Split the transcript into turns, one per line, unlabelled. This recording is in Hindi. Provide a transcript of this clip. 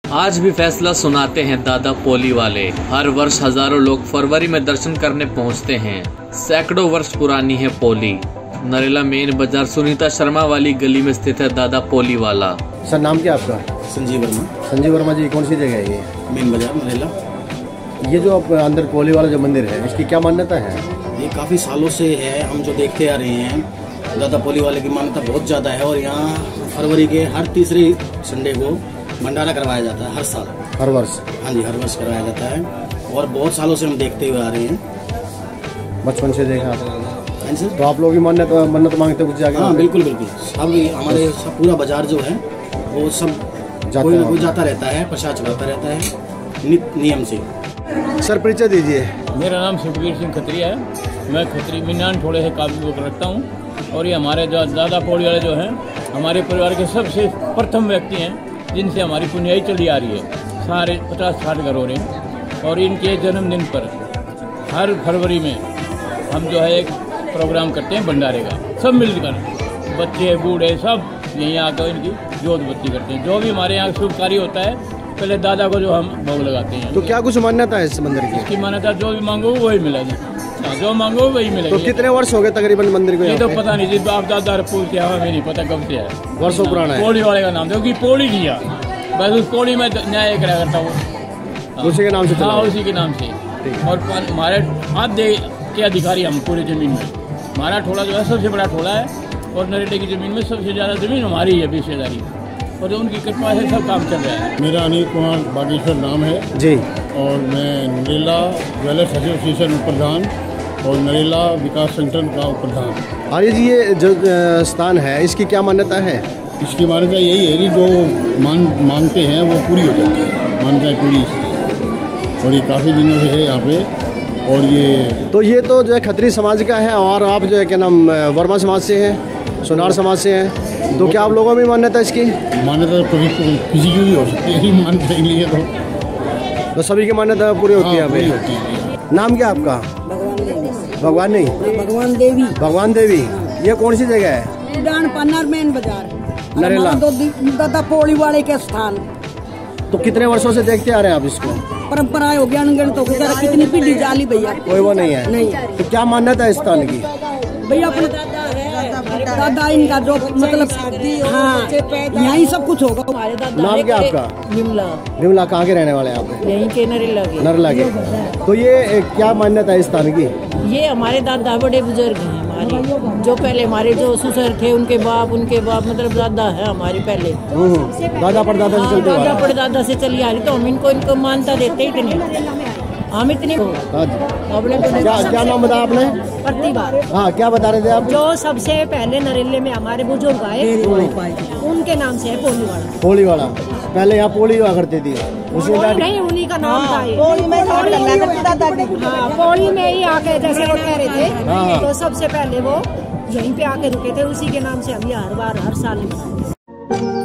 आज भी फैसला सुनाते हैं दादा पोली वाले। हर वर्ष हजारों लोग फरवरी में दर्शन करने पहुंचते हैं। सैकड़ों वर्ष पुरानी है पोली। नरेला मेन बाजार सुनीता शर्मा वाली गली में स्थित है दादा पोली वाला।
सर नाम क्या आपका?
संजीव वर्मा।
संजीव वर्मा जी, कौन सी जगह है ये?
मेन बाजार नरेला।
ये जो आप अंदर पोली वाला जो मंदिर है, इसकी क्या मान्यता है?
ये काफ़ी सालों से है, हम जो देखते आ रहे हैं। दादा पोली वाले की मान्यता बहुत ज़्यादा है और यहाँ फरवरी के हर तीसरे संडे को भंडारा करवाया जाता है, हर साल,
हर वर्ष।
हाँ जी, हर वर्ष करवाया जाता है और बहुत सालों से हम देखते हुए आ रहे हैं,
बचपन से देखा।
हाँ सर।
तो आप लोग की मन्नत मांगते कुछ जाके?
हाँ बिल्कुल बिल्कुल। सब हमारे सब पूरा बाजार जो है वो सब कोई ना कोई जाता रहता है, प्रसाद चढ़ाता रहता है नियम से।
सर परिचय दीजिए।
मेरा नाम सुखबीर सिंह खत्री है। मैं खत्री मिनान थोड़े से काबिल को रखता हूँ और ये हमारे जो दादा पोली वाले जो हैं हमारे परिवार के सबसे प्रथम व्यक्ति हैं जिनसे हमारी पुण्याई चली आ रही है। सारे 50-60 घर हो रहे हैं और इनके जन्मदिन पर हर फरवरी में हम जो है एक प्रोग्राम करते हैं भंडारे का। सब मिलकर बच्चे बूढ़े सब यहीं आकर इनकी जोत बत्ती करते हैं। जो भी हमारे यहाँ शुभ कार्य होता है पहले दादा को जो हम भोग लगाते हैं।
तो क्या कुछ मान्यता है इस मंदिर की?
इसकी मान्यता जो भी मांगो वही मिलेगी, जो मांगो वही मिलेगी।
तो कितने वर्ष हो गए तकरीबन मंदिर को?
ये तो पता नहीं, जिस आप दादा पूछते हैं हमें नहीं पता कब से है,
वर्षों पुराना है।
पोली वाले का नाम क्योंकि पोली किया, बस उस पोली में न्याय करा करता हूँ,
उसी के नाम से।
हाँ उसी के नाम से। और हमारे हाथ दे के अधिकारी हम पूरी जमीन में। हमारा ठोला जो है सबसे बड़ा ठोला है और नरेले की जमीन में सबसे ज्यादा जमीन हमारी है, हिस्सेदारी, और उनकी कृपा से सब काम चल रहा है।
मेरा अनिल कुमार बागेश्वर नाम है
जी
और मैं नरेला ज्वेलर्स एसोसिएशन प्रधान और नरेला विकास सेंटर का प्रधान।
आर्य जी, ये जो स्थान है इसकी क्या मान्यता है?
इसकी मान्यता यही है कि जो मांगते हैं वो पूरी हो जाती है, मान्यता पूरी, और ये काफ़ी दिनों से है यहाँ पे। और ये तो जो है खत्री समाज का है और आप जो है क्या नाम वर्मा समाज से हैं, सोनार समाज से हैं, तो क्या आप लोगों में मान्यता है इसकी? मान्यता कभी किसी की भी हो सकती है, मान्यता के लिए
तो सभी की मान्यता पूरी होती है।
पूरी होती है।
नाम क्या आपका? भगवान नहीं,
भगवान देवी।
भगवान देवी। ये कौन सी जगह है?
उड़ान पन्नार मेन बाजार
नरेला।
दादा पोली वाले के स्थान।
तो कितने वर्षों से देखते आ रहे हैं आप इसको?
परंपराएं हो गया, अनगणित हो गया, कितनी पीढ़ी जाली भैया।
कोई वो नहीं है?
नहीं।
तो क्या मान्यता है इस स्थान की?
भैया अपने दादा इनका जो मतलब हाँ यही सब कुछ होगा। हमारे दादा।
नाम क्या आपका?
विमला।
विमला कहाँ के रहने वाले हैं आप?
यहीं के नरेला के।
नरेला के। तो ये क्या मान्यता है इस स्थान की?
ये हमारे दादा बड़े बुजुर्ग हैं हमारे, जो पहले हमारे जो ससुर थे उनके बाप मतलब दादा है हमारे पहले।
दादा परदादा से चलते
दादा परदादा से चली आ रही, तो हम इनको मानता देते ही नहीं। हम इतनी
क्या नाम बताया आपने?
प्रतिभा।
हाँ, क्या बता रहे थे आप?
जो सबसे पहले नरेले में हमारे बुजुर्ग आए उनके नाम से है पोली वाला।
पोली वाला पहले यहाँ पोली हुआ करती थी,
नहीं उन्हीं का नाम था। पोली में ही आके जैसे वो कह रहे थे, तो सबसे पहले वो यहीं पे आके रुके थे, उसी के नाम से हम हर बार हर साल